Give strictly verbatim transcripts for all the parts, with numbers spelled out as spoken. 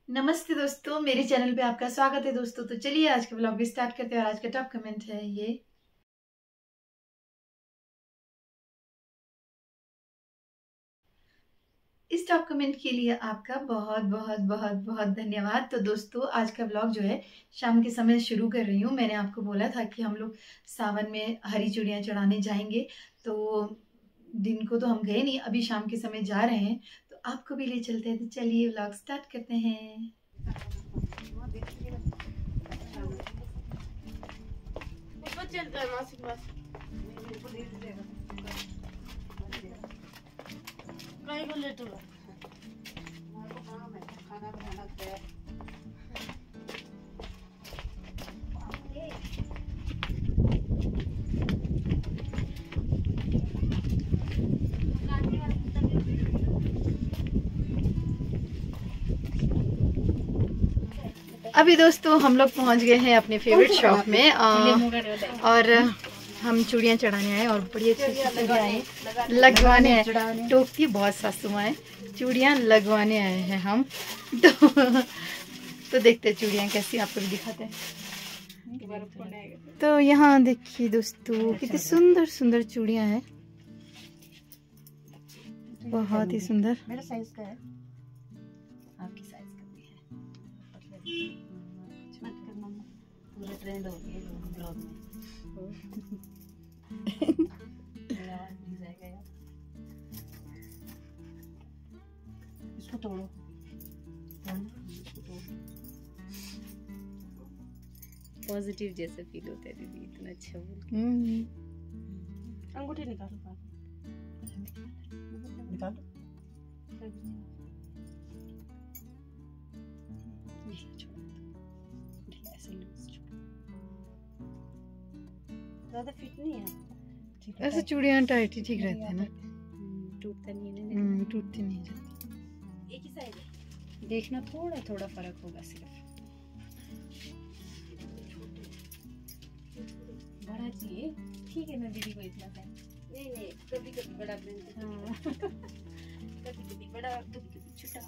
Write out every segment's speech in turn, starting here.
नमस्ते दोस्तों, मेरे चैनल पे आपका स्वागत है दोस्तों। तो चलिए आज के ब्लॉग भी स्टार्ट करते हैं। और आज का टॉप कमेंट है ये। इस टॉप कमेंट के लिए आपका बहुत बहुत बहुत बहुत धन्यवाद। तो दोस्तों आज का ब्लॉग जो है शाम के समय शुरू कर रही हूँ। मैंने आपको बोला था कि हम लोग सावन में हरी चूड़ियाँ चढ़ाने जाएंगे, तो दिन को तो हम गए नहीं, अभी शाम के समय जा रहे हैं, तो आपको भी ले चलते हैं। तो चलिए ब्लॉग स्टार्ट करते हैं। चलता है मासी के पास कहीं को लेट हुआ खाना बनाना है। अभी दोस्तों हम लोग पहुंच गए हैं अपने फेवरेट शॉप में और हम चूड़ियाँ चढ़ाने आए और बड़ी अच्छी अच्छी आए लगवाने आए। टोकती बहुत सासू माँ है, चूड़ियाँ लगवाने आए हैं हम। तो तो देखते हैं चूड़ियाँ कैसी, आपको भी दिखाते हैं। तो यहाँ देखिए दोस्तों कितनी सुंदर सुंदर चूड़ियाँ हैं, बहुत ही सुंदर। मेरा साइज का है, आपकी साइज का भी है। मत कर मम्मा, पूरा ट्रेंड हो गया ब्लॉग में। जाएगा यार, इसको तोड़ो। पॉजिटिव जैसे फील होता है दीदी, इतना अच्छा बोल के। अंगूठी निकालो, निकालो। ज़्यादा फिट नहीं है, ऐसे चूड़ियाँ टाइट ही ठीक रहते हैं ना, टूटता नहीं है। टूटती नहीं जाती। एक ही साइड है, देखना थोड़ा थोड़ा फर्क होगा सिर्फ। बड़ा चाहिए, ठीक है ना दीदी को इतना टाइम नहीं नहीं, कभी कभी बड़ा प्रिंट, कभी कभी बड़ा, कभी कभी छोटा।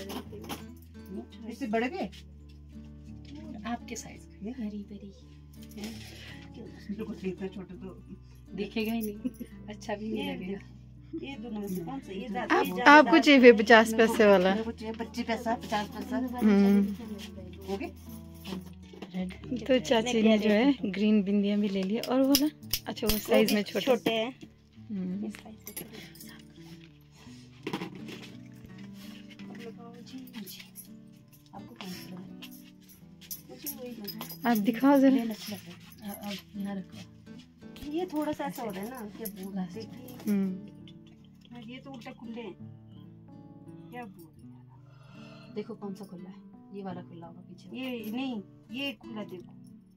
इससे बड़े के आपके साइज का हरी भरी जो कुछ इतना छोटा तो दिखेगा ही नहीं, अच्छा भी नहीं लगेगा। ये दोनों में से कौन सा? ये ज्यादा आपको चाहिए पचास पैसे वाला? पच्चीस पैसा पचास पैसा हो गए। तो चाची ने जो है ग्रीन बिंदियां भी ले लिया, और वो ना अच्छा वो साइज में छोटे छोटे हैं। आप दिखाओ जरा। ये थोड़ा सा ऐसा हो रहा है ना कि बोला ये तो उल्टा खुले हैं क्या बोल। देखो कौन सा खुला है, ये वाला खुला होगा पीछे। ये नहीं, ये खुला। देखो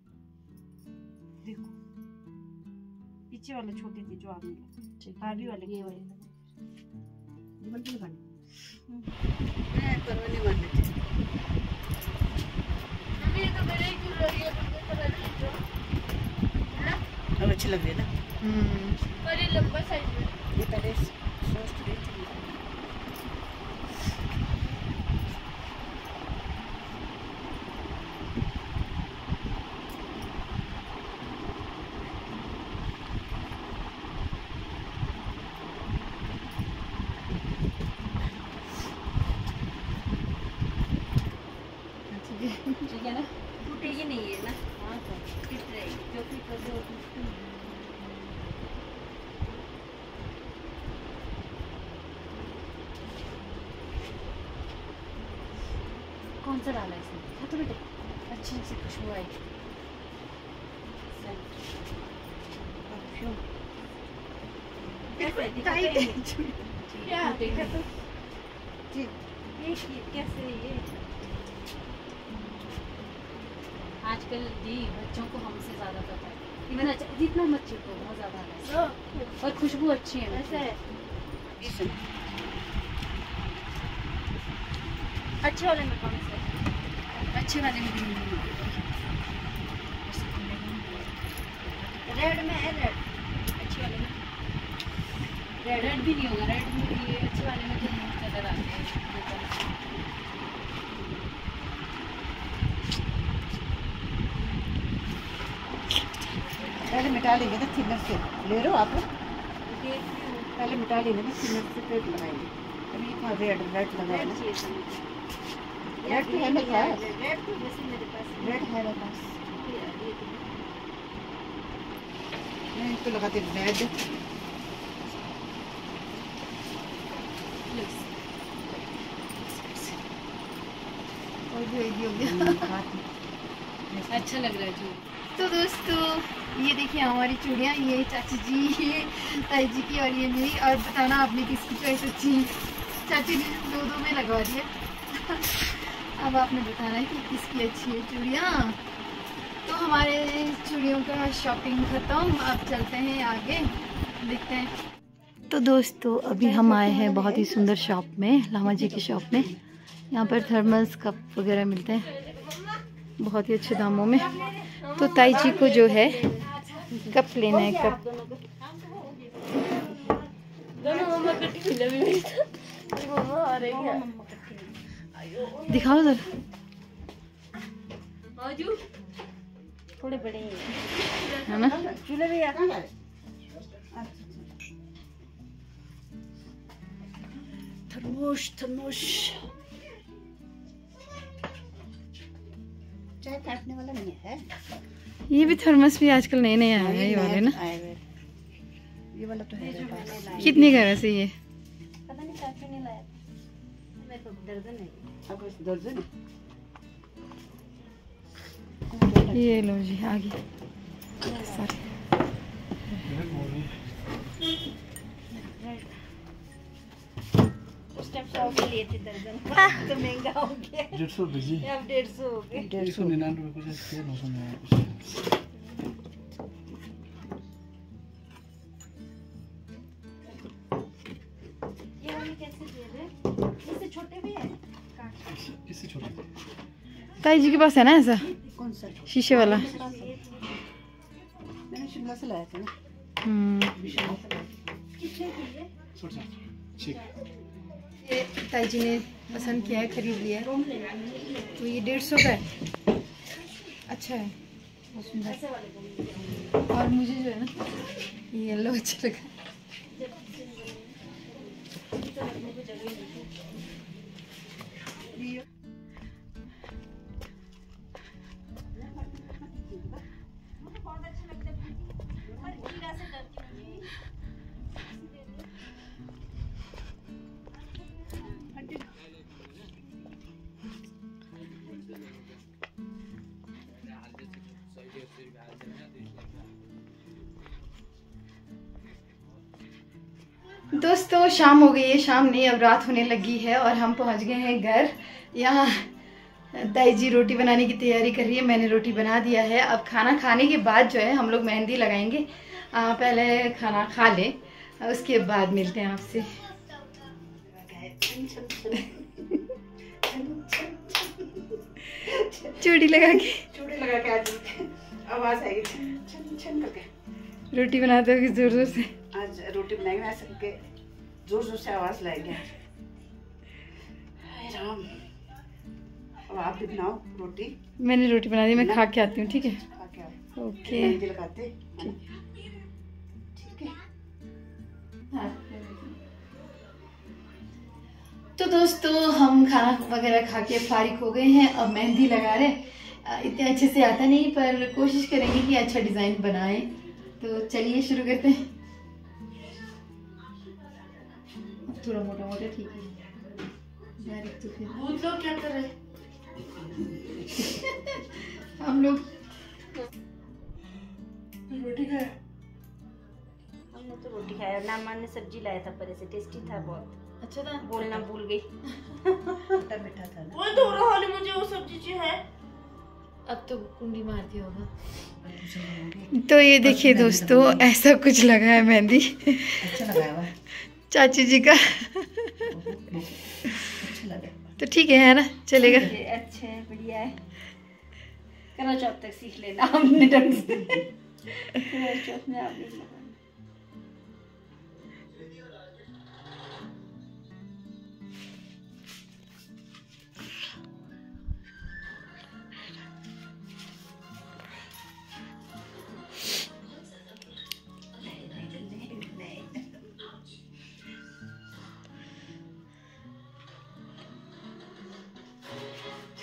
देखो पीछे वाले छोटे थे जो आपने भाभी वाले, ये वाले ये बंद नहीं करना है, परवाने वाले थे। ये तो मेरे ही खुल रही है, अब अच्छी लग रही है ना। पर ये लंबा साइज में, ये पहले सोच रही थी। ठीक है ना, टूटेगी नहीं है ना। हाँ तो फिट रहेगी, जो फिट कर दो। कौन सा डाला इसमें? हाँ तो बेटे अच्छी सी खुशबू आएगी। कैसे ये आजकल जी बच्चों को हमसे ज्यादा पता है, इतना जितना मत चिपको, बहुत ज्यादा है। और खुशबू अच्छी है वैसे। अच्छे वाले में कौन से? अच्छे वाले में रेड में है, रेड अच्छे वाले में। रेड रेड भी नहीं होगा, रेड में ये अच्छे वाले में तो कलर आते हैं। पहले मिटा लेंगे ना थिनर से। ले रहे हो आप? पहले मिटा लेंगे ना थिनर से, फिर लगाएंगे। अभी कहाँ रेड रेड लगा है ना? रेड तो है मेरे पास, रेड तो वैसे मेरे पास रेड है मेरे पास। मैं इसको लगाते रेड। और भी हो गया। अच्छा लग रहा है जो। तो दोस्तों ये देखिए हमारी चूड़ियाँ, ये चाची जी, ये ताई जी की और ये मेरी। और बताना आपने किसकी चॉइस अच्छी है। चाची ने दो दो में लगवा दिया। अब आपने बताना है कि किसकी अच्छी है चूड़ियाँ। तो हमारे चूड़ियों का शॉपिंग खत्म, अब चलते हैं आगे, देखते हैं। तो दोस्तों अभी हम आए हैं बहुत ही सुंदर शॉप में, लामा जी की शॉप में। यहाँ पर थर्मस कप वगैरह मिलते हैं बहुत ही अच्छे दामों में। तो ताई जी को जो है कप लेना है, कप। दिखाओ जरा, थोड़े बड़े है ना? चूल्हे भी आता है। थर्मोश थर्मोश चाय काटने वाला नहीं है। ये भी थर्मस भी आजकल नए नए आए हैं, ये वाले ना। ये वाला तो है। कितने का वैसे ये? पता नहीं काफी नहीं लाया, मेरे को दर्जन है। आपको इस दर्जन ये लो जी, आगे सारे। उस टाइम सौ के लिए थे दर्जन, तो महंगा हो गया। डेढ़ सौ रुपये, अब डेढ़ सौ हो गए। डेढ़ सौ निन्यानवे रुपये से नौ सौ निन्यानवे। ये वाली कैसे दे रहे? इससे छोटे भी है? इससे छोटे। ताई जी के पास है ना ऐसा कौन सा? शीशे वाला? मैंने शिमला से लाया था ना। हम्म। कितने की है? छोटे ठीक। ये ताई जी ने पसंद किया है, खरीद लिया है। तो ये डेढ़ सौ का है, अच्छा है, बहुत सुंदर। और मुझे जो है ना ये येलो अच्छा लगा। दोस्तों शाम हो गई है, शाम नहीं अब रात होने लगी है और हम पहुंच गए हैं घर। यहाँ ताई जी रोटी बनाने की तैयारी कर रही है, मैंने रोटी बना दिया है। अब खाना खाने के बाद जो है हम लोग मेहंदी लगाएंगे। आ, पहले खाना खा लें, उसके बाद मिलते हैं आपसे। चूड़ी लगा के चूड़ी लगा के आज आवाज आएगी छन छन करके। रोटी बनाते हो कि जोर जोर से? आज रोटी बनाएंगे ऐसे करके जोर जोर से आवाज लाएंगे। हाय राम। अब आप भी बनाओ रोटी। मैंने रोटी बना दी, मैं खा के आती हूँ, ठीक है? खा के आओ। ओके मेहंदी लगाते ठीक है। हाँ। तो दोस्तों हम खाना वगैरह खा के फारिग हो गए हैं, अब मेहंदी लगा रहे हैं। इतने अच्छे से आता नहीं पर कोशिश करेंगे कि अच्छा डिज़ाइन बनाएं। तो चलिए शुरू करते हैं। अब थोड़ा मोटा मोटा ठीक है, डायरेक्ट तो फिर भूत लोग क्या कर रहे हैं? हम लोग रोटी खाया। हमने तो रोटी खाया, नामान ने सब्जी लाया था पर ऐसे टेस्टी था बहुत। अच्छा था, बोलना भूल गई। खट्टा मीठा था ना। वो तो रहा नहीं मुझे वो सब्जी जो है। अब तो कुंडी मारती होगा। तो ये देखिए दोस्तों ऐसा कुछ लगा है मेहंदी। अच्छा लगा हुआ चाची जी का। अच्छा लगा तो ठीक है, है ना, चलेगा। अच्छा है, बढ़िया है। करवा चौथ तक सीख लेना हमने ढंग से। करवा चौथ में आप भी लगाना।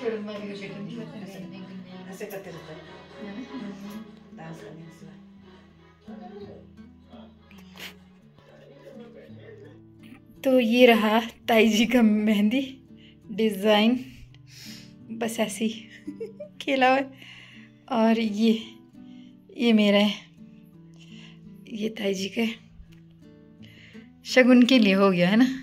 छोड़ मम्मी को बेटा नहीं बता ऐसे करते रहते हैं डांस करने के सिवा। तो ये रहा ताई जी का मेहंदी डिज़ाइन, बस ऐसे ही खेला हुआ है। और ये ये मेरा है, ये ताई जी का है। शगुन के लिए हो गया है ना।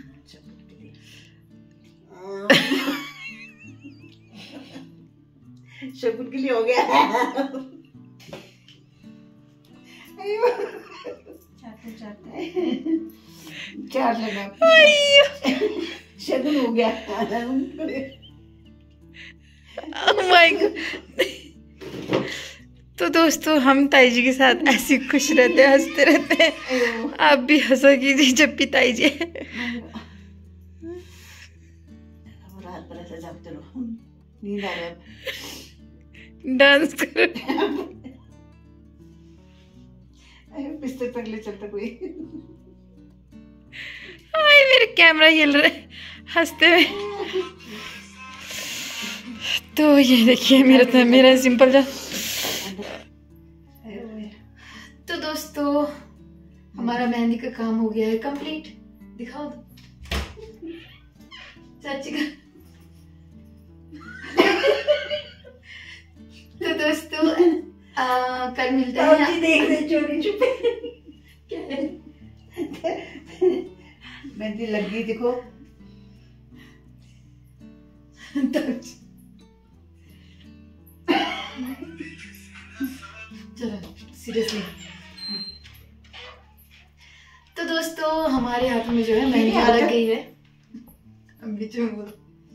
शगुन के लिए हो गया। चाटते चाटते चार लगा, शगुन हो गया। Oh my God। तो दोस्तों हम ताई जी के साथ ऐसे खुश रहते हैं, हंसते रहते हैं। आप भी हंसा कीजिए जब भी ताई जी रात भर ऐसे जागते रहो, नींद आ रहा है। डांस करो। बिस्तर पर ले चलता कोई। हाय मेरे कैमरा हिल रहे हंसते हुए। तो ये देखिए मेरा तो मेरा सिंपल जा। तो दोस्तों हमारा मेहंदी का काम हो गया है कंप्लीट। दिखाओ तो चाची का। तो दोस्तों आ, कल मिलते हैं। देख रहे चोरी छुपे। क्या है? मेहंदी लग गई देखो। चलो सीरियसली। तो दोस्तों हमारे हाथों में जो है मेहंदी लग गई है। अब बीच में बोलो।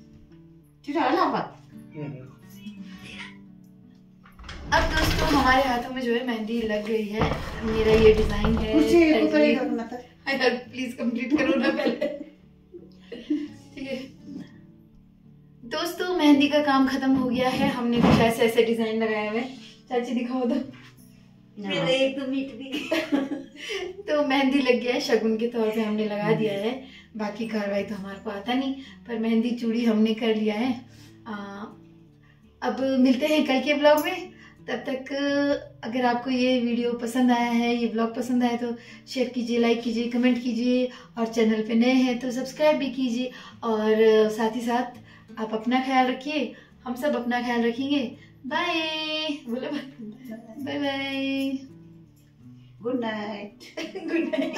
अब दोस्तों हमारे हाथों में जो है मेहंदी लग गई है। मेरा ये डिजाइन है। यार प्लीज कंप्लीट करो ना पहले। ठीक है दोस्तों मेहंदी का काम खत्म हो गया है। हमने कुछ ऐसे ऐसे डिजाइन लगाए हुए। चाची दिखाओ तो। मेरे एक तो मीट भी। तो मेहंदी लग गया है, शगुन के तौर पे हमने लगा दिया है। बाकी कार्रवाई तो हमारे को आता नहीं, पर मेहंदी चूड़ी हमने कर लिया है। आ, अब मिलते हैं कल के ब्लॉग में। तब तक अगर आपको ये वीडियो पसंद आया है, ये ब्लॉग पसंद आया तो शेयर कीजिए, लाइक कीजिए, कमेंट कीजिए। और चैनल पे नए हैं तो सब्सक्राइब भी कीजिए। और साथ ही साथ आप अपना ख्याल रखिए, हम सब अपना ख्याल रखेंगे। बाय बोलो। Bye bye. Good night. Good night.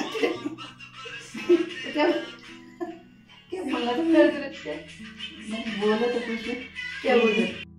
क्या क्या बोला? बोला तो कुछ क्या बोल रहे?